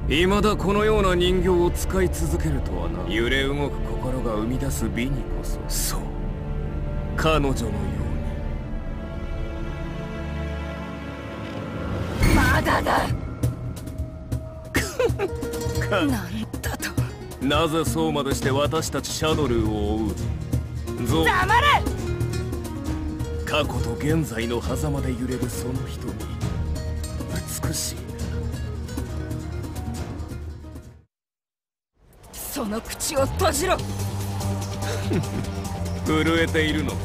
未だこのような人形を使い続けるとはな。揺れ動く心が生み出す美にこそ、そう彼女のように。 まだだ。なんだと。 なぜそうまでして私たちシャドルを追う。 黙れ。 過去と現在の狭間で揺れるその瞳、美しい。 その口を閉じろ。 震えているのか。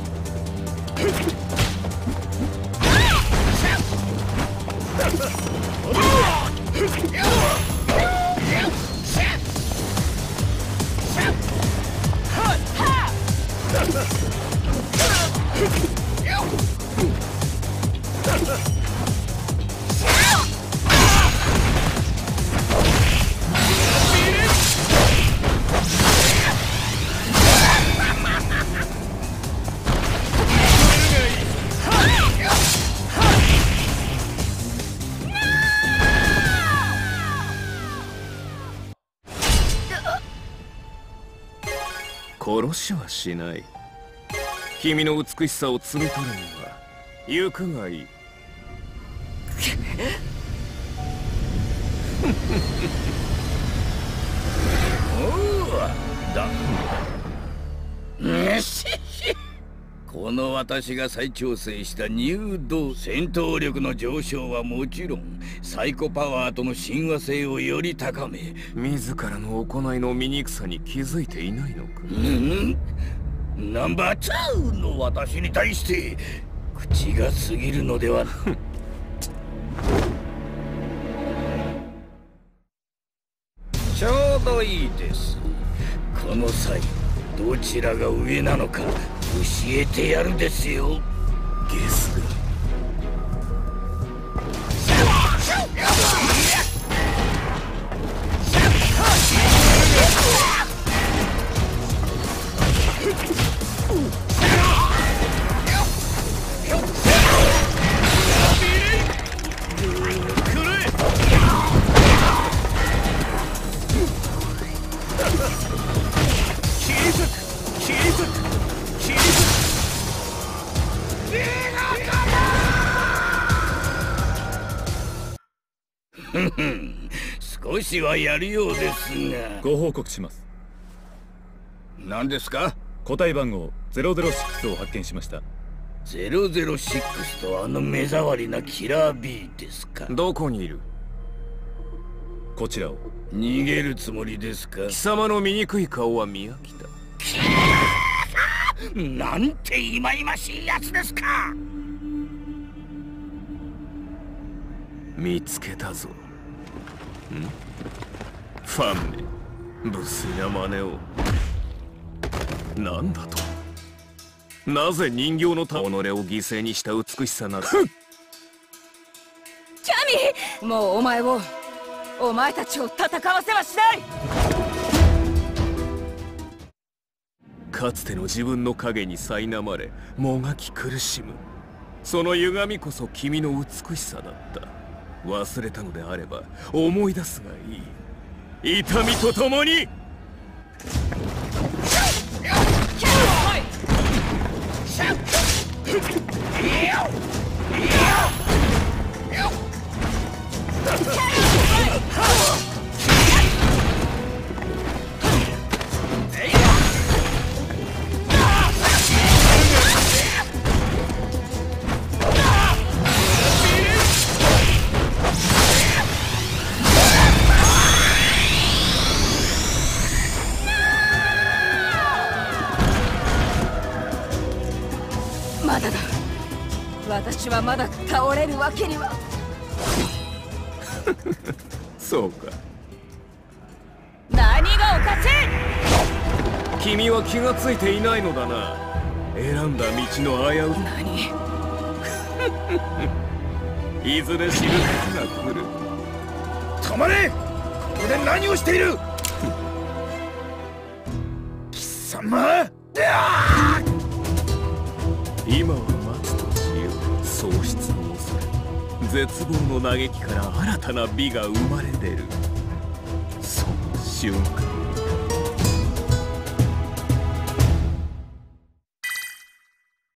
殺しはしない。君の美しさを摘み取るには行くがいい。 この私が再調整した入道、戦闘力の上昇はもちろんサイコパワーとの親和性をより高め、 自らの行いの醜さに気づいていないのか。 ナンバー2の私に対して口が過ぎるのでは。ちょうどいいです。この際どちらが上なのか教えてやるですよ。 ゲスが少しはやるようですが。 ご報告します。 何ですか？ 個体番号006を発見しました。 006とあの目障りなキラー B ですか？ どこにいる？ こちらを。 逃げるつもりですか？ 貴様の醜い顔は見飽きた。 なんて忌々しいやつですか。 見つけたぞ。ファンめ、無粋な真似を。なんだと。なぜ人形の己を犠牲にした美しさなど。 キャミー、もうお前たちを戦わせはしない。 かつての自分の影に苛まれもがき苦しむ、その歪みこそ君の美しさだった。忘れたのであれば思い出すがいい。痛みとともに。 まだだ。私はまだ倒れるわけには。 そうか。 何がおかしい？君は気がついていないのだな。選んだ道の危うさ。 何？ いずれ死ぬ時が来る。 止まれ！ここで何をしている？貴様！ 今は待つとしよう。喪失の恐れ、絶望の嘆きから新たな美が生まれ出る。 しようか。